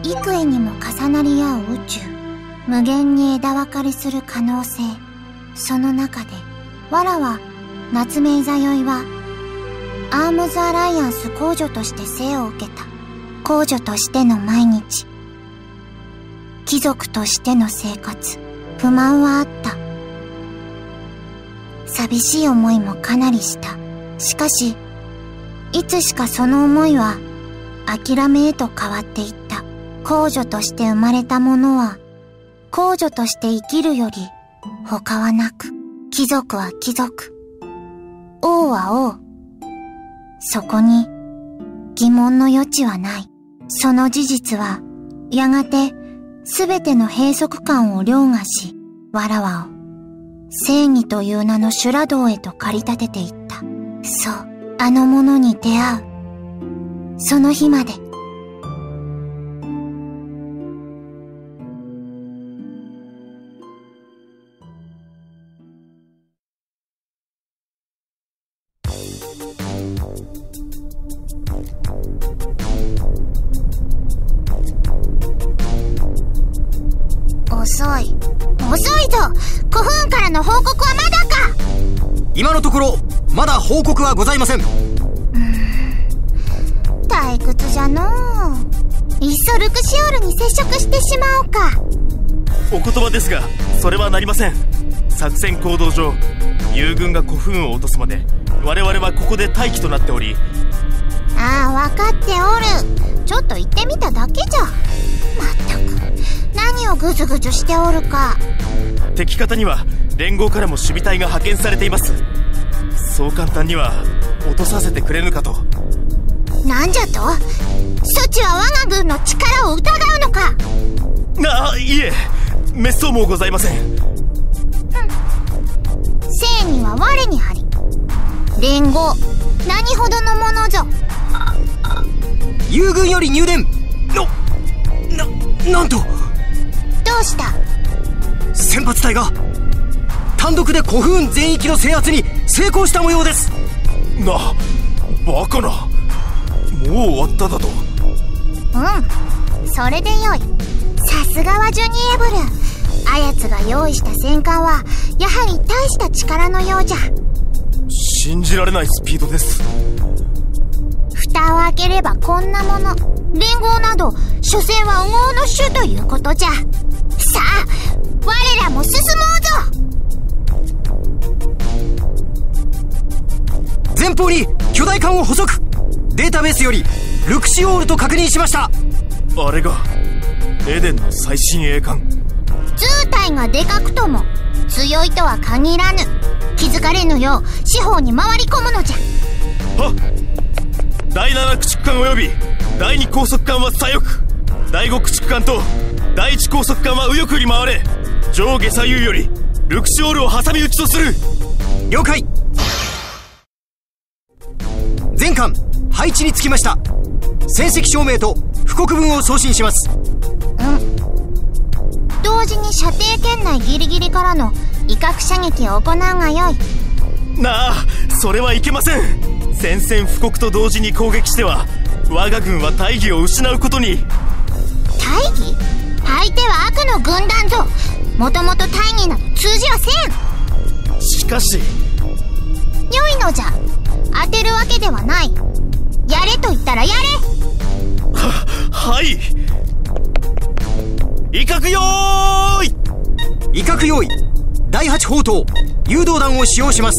幾重にも重なり合う宇宙、無限に枝分かれする可能性。その中で藁は、夏目座酔いはアームズアライアンス公女として生を受けた。公女としての毎日、貴族としての生活、不満はあった。寂しい思いもかなりした。しかしいつしかその思いは諦めへと変わっていった。公女として生まれたものは公女として生きるより他はなく、貴族は貴族、王は王。そこに疑問の余地はない。その事実はやがてすべての閉塞感を凌駕し、わらわを正義という名の修羅道へと駆り立てていった。そう、あのものに出会うその日まで。遅いぞ。古墳からの報告はまだか。 今のところまだ報告はございません。 退屈じゃのう。いっそルクシオールに接触してしまおうか。 お言葉ですが、それはなりません。作戦行動上、友軍が古墳を落とすまで我々はここで待機となっており。 ああ、分かっておる。ちょっと行ってみただけじゃ。まったく何をぐずぐずしておるか。 敵方には連合からも守備隊が派遣されています。そう簡単には落とさせてくれぬかと。 なんじゃと？そちは我が軍の力を疑うのか。 いえ、滅相もございません。 正義は我にあり。連合何ほどのものぞ。 友軍より入電。なんと。 どうした？ 先発隊が単独で古墳全域の制圧に成功した模様です。 バカな。もう終わっただと。 それでよい。さすがはジュニエブル。あやつが用意した戦艦はやはり大した力のようじゃ。 信じられないスピードです。 蓋を開ければこんなもの。連合など所詮は右往の衆ということじゃ。さあ我らも進もうぞ。前方に巨大艦を捕捉。データベースよりルクシオールと確認しました。 あれがエデンの最新鋭艦。 図体がでかくとも強いとは限らぬ。気づかれぬよう四方に回り込むのじゃ。 はっ。第7駆逐艦及び第2高速艦は左翼、第5駆逐艦と第1高速艦は右翼に回れ。上下左右よりルクシオールを挟み撃ちとする。 了解。全艦配置につきました。戦績証明と布告文を送信します。 同時に射程圏内ギリギリからの威嚇射撃を行うがよい。 それはいけません。宣戦布告と同時に攻撃しては我が軍は大義を失うことに。 大義？相手は悪の軍団ぞ。もともと大義など通じはせん。 しかし。 良いのじゃ。当てるわけではない。やれと言ったらやれ。 はい。威嚇用意。 威嚇用意。第8砲塔誘導弾を使用します。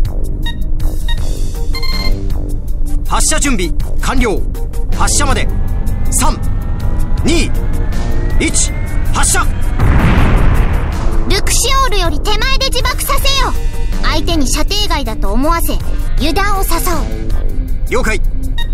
発射準備完了。発射まで3、2、1発射。 ルクシオールより手前で自爆させよ。相手に射程外だと思わせ油断を誘う。 了解。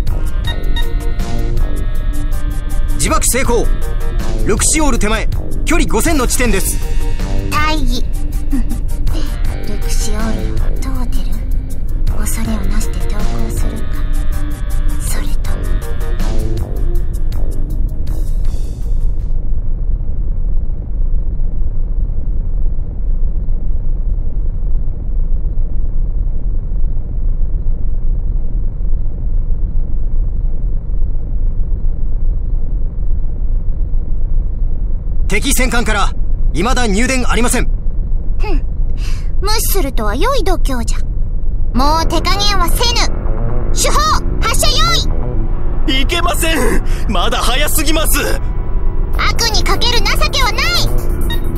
自爆成功。ルクシオール手前距離5000の地点です。 大義ルクシオールをどう出る？恐れをなして投降するか、それとも。 敵戦艦から未だ入電ありません。 無視するとは良い度胸じゃ。もう手加減はせぬ。主砲発射用意。 いけません。まだ早すぎます。 悪にかける情けはない。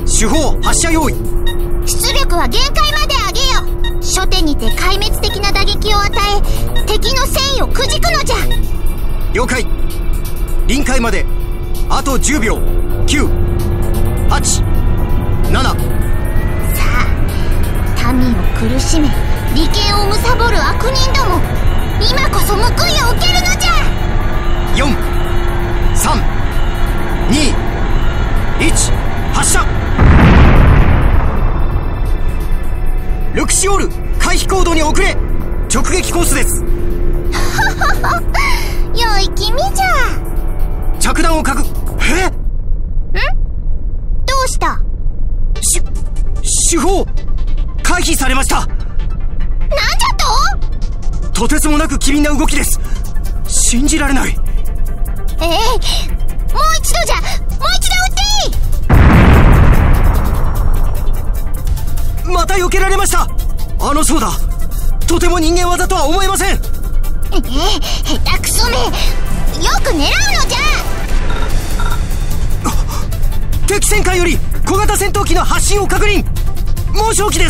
主砲発射用意。 出力は限界まで上げよ。初手にて壊滅的な打撃を与え、敵の戦意をくじくのじゃ。 了解。臨界まであと10秒。9、8、7。 さあ、民を苦しめ利権を貪る悪人ども、今こそ報いを受けるのじゃ。 4、3、2、1、発射。ルクシオール回避行動に遅れ。直撃コースです。 良い君じゃ。 着弾を確。 どうした？ 主砲回避されました。 なんじゃと？ とてつもなく機敏な動きです。信じられない。 もう一度じゃ。もう一度撃っていい？ また避けられました。そうだ、とても人間技とは思えません。 下手くそめ。よく狙うのじゃ。 敵戦艦より小型戦闘機の発進を確認。猛将機です。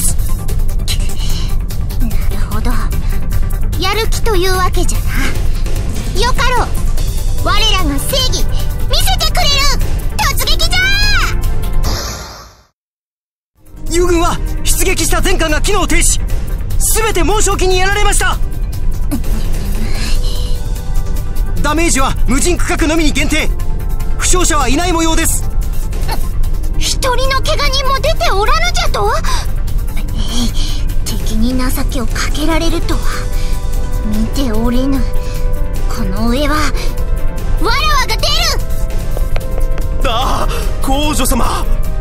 なるほど、やる気というわけじゃな。よかろう、我らが正義見せてくれる。突撃じゃ。 友軍は出撃した全艦が機能停止。全て猛将機にやられました。ダメージは無人区画のみに限定。負傷者はいない模様です。 一人の怪我人も出ておらぬじゃと？敵に情けをかけられるとは見ておれぬ。この上はわらわが出る。 ああ、皇女様。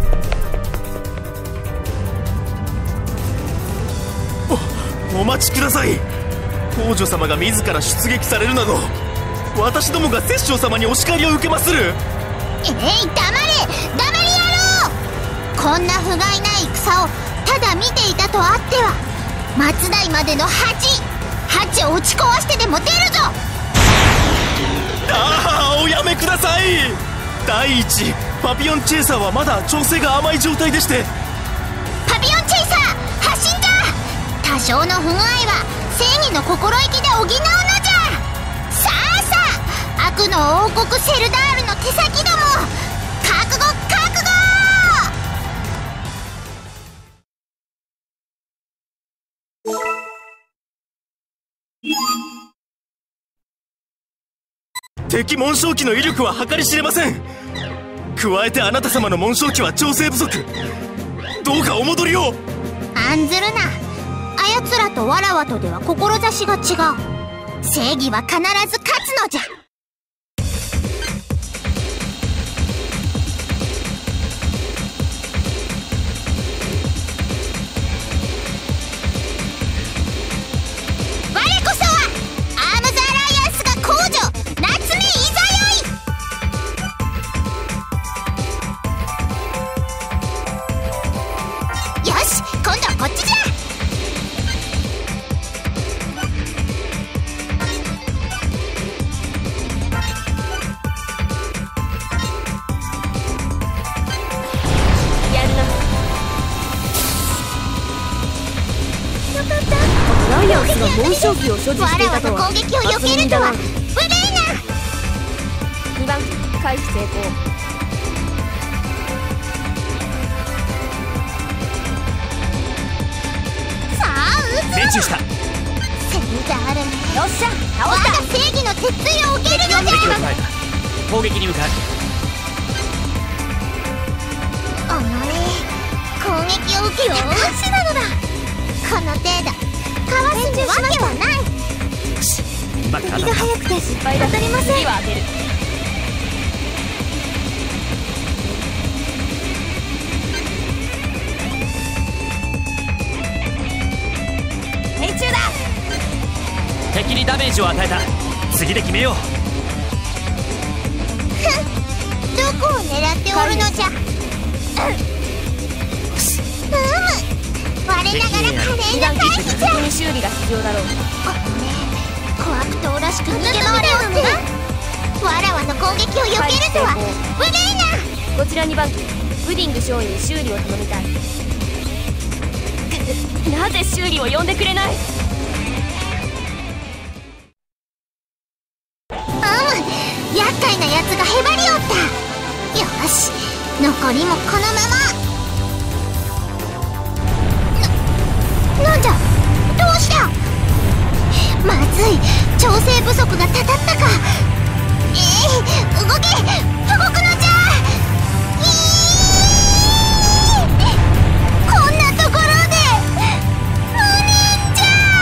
お待ちください。皇女様が自ら出撃されるなど、私どもが摂政様にお叱りを受けまする。 黙れ野郎。こんな不甲斐ない戦をただ見ていたとあっては、松代までの鉢を打ち壊してでも出るぞ。 ああ、おやめください。第一、パピヨンチェイサーはまだ調整が甘い状態でして。 パピヨンチェイサー発進じゃ。多少の不具合は正義の心意気で補うのじゃ。さあ悪の王国セルダールの手先ども、覚悟。 敵紋章機の威力は計り知れません。加えてあなた様の紋章機は調整不足。どうかお戻りを。 案ずるな。あやつらとわらわとでは志が違う。正義は必ず勝つのじゃ。我こそはアームズアライアンスが公女夏目いざよい。よし、今度はこっちじゃ。 ライアンスが紋章機を所持していたとは。 わらわの攻撃を避けるとは無礼な。 2番回避成功。 さあ撃つ。 命中した。 セルダールめ、 よっしゃ、倒我した。 が正義の鉄槌を受けるのじゃ。 攻撃に向かう。 おのれ、攻撃を受けた監視なのだ。この程度かわすにわけはない。 敵が速くて失敗だ。当たりません。次は当てる。命中だ。 敵にダメージを与えた。次で決めよう。 どこを狙っておるのじゃ。 我ながら華麗な回避じゃ。 に修理が必要だろう。 コアクトらしく逃げ回れおってわらわの攻撃を避けるとは無礼な。 こちら2番機ブディング少尉に修理を頼みたい。なぜ修理を呼んでくれない。 厄介なやつがへばりおった。よし、残りもこのまま。なんじゃ、どうした。まずい、調整不足がたたったか。動け、動くのじゃ。こんなところで無念じゃ。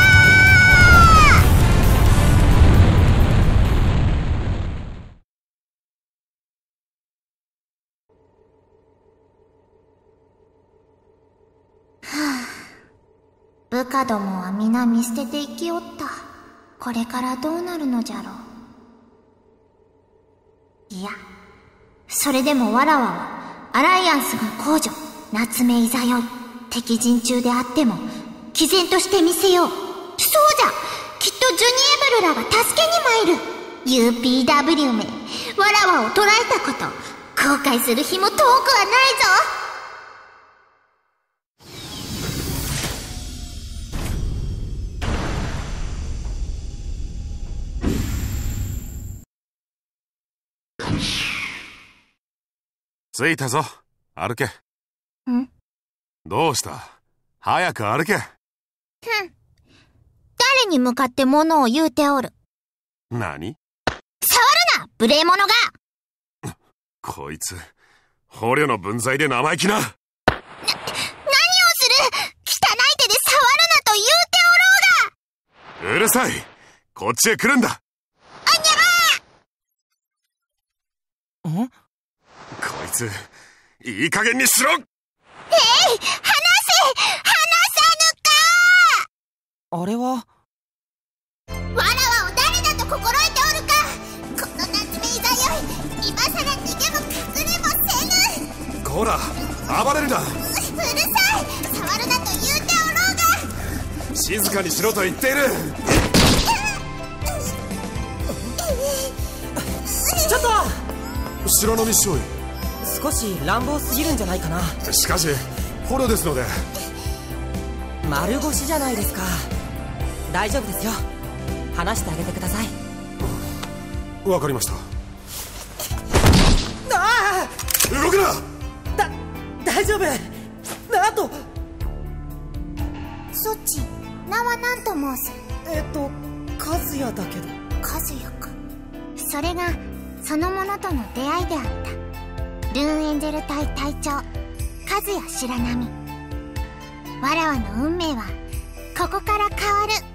部下どもは皆見捨てて生きおった。これからどうなるのじゃろう。いや、それでもわらわはアライアンスが公助、夏目いざよい、敵陣中であっても毅然としてみせよう。そうじゃ、きっとジュニエブルらが助けに参る。 UPW め、わらわを捕らえたこと後悔する日も遠くはないぞ。 着いたぞ。歩け。 ん？ どうした？早く歩け。 誰に向かって物を言うておる。 何？ 触るな、無礼者が。 こいつ、捕虜の分際で生意気な。 何をする？汚い手で触るなと言うておろうが。 うるさい。こっちへ来るんだ。 ん？ こいつ、いい加減にしろ。 離さぬか。 あれはわらわを誰だと心得ておるか。この夏目いざよい、今さら逃げも隠れもせぬ。 こら、暴れるな。 うるさい、触るなと言うておろうが。 静かにしろと言っている。 ちょっと白波少尉、 少し乱暴すぎるんじゃないかな。 しかし捕虜ですので。 丸腰じゃないですか。大丈夫ですよ。話してあげてください。 わかりました。 あ動くな。 大丈夫。あとそっち、名は何と申す？ 和也だけど。 和也か。それがその者との出会いであった。ルーンエンジェル隊隊長、和也白波。わらわの運命はここから変わる。